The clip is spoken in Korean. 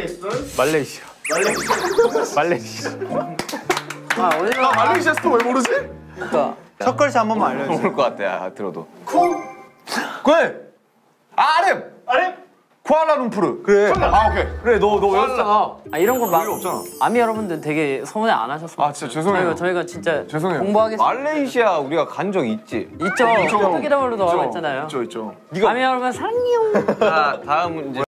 말레이시아. 말레이시아. 아 말레이시아 스토 왜 모르지? 그러니까 첫 글자 한 번만 알려주세요. 모를 것 같아. 들어도. 아렘. 쿠알라룸푸르. 그래. 아 오케이. 그래 너 외웠잖아. 아 이런 거 막 없잖아. 아미 여러분들 되게 서운해 안 하셨으면 아 진짜 죄송해요. 저희가 진짜 죄송해요. 공부하겠습니다. 말레이시아 우리가 간 적 있지? 있죠. 포토기다말로도 와봤잖아요. 있죠. 아미 여러분 사랑해요. 자, 다음 문제.